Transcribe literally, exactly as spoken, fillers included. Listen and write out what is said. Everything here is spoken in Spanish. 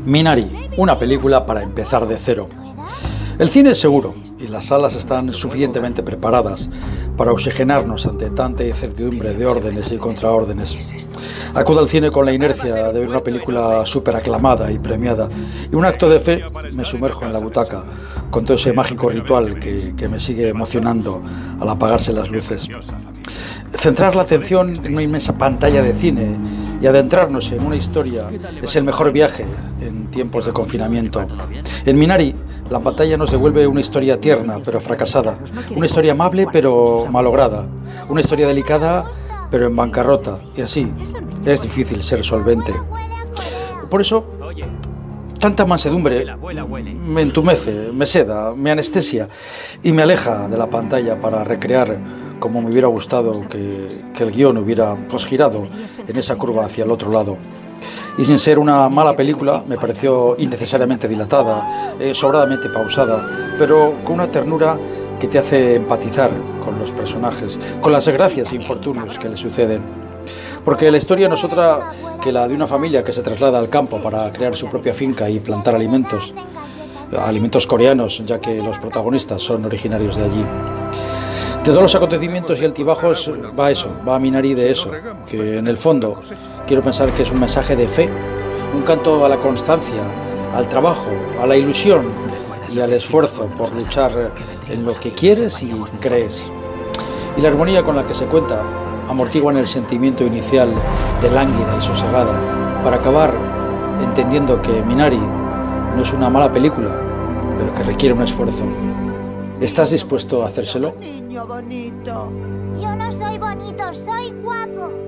Minari, una película para empezar de cero. El cine es seguro y las salas están suficientemente preparadas para oxigenarnos ante tanta incertidumbre de órdenes y contraórdenes. Acudo al cine con la inercia de ver una película súper aclamada y premiada, y un acto de fe me sumerjo en la butaca con todo ese mágico ritual que, que me sigue emocionando al apagarse las luces. Centrar la atención en una inmensa pantalla de cine y adentrarnos en una historia es el mejor viaje en tiempos de confinamiento. En Minari, la pantalla nos devuelve una historia tierna pero fracasada, una historia amable pero malograda, una historia delicada pero en bancarrota, y así es difícil ser solvente. Por eso, tanta mansedumbre me entumece, me seda, me anestesia y me aleja de la pantalla para recrear como me hubiera gustado que, que el guión hubiera pues, girado en esa curva hacia el otro lado. Y sin ser una mala película, me pareció innecesariamente dilatada, eh, sobradamente pausada, pero con una ternura que te hace empatizar con los personajes, con las desgracias e infortunios que les suceden. Porque la historia no es otra que la de una familia que se traslada al campo para crear su propia finca y plantar alimentos, alimentos coreanos, ya que los protagonistas son originarios de allí. De todos los acontecimientos y altibajos va eso, va Minari de eso, que en el fondo quiero pensar que es un mensaje de fe, un canto a la constancia, al trabajo, a la ilusión y al esfuerzo por luchar en lo que quieres y crees. Y la armonía con la que se cuenta amortiguan el sentimiento inicial de lánguida y sosegada para acabar entendiendo que Minari no es una mala película, pero que requiere un esfuerzo. ¿Estás dispuesto a hacérselo? Niño bonito. Yo no soy bonito, soy guapo.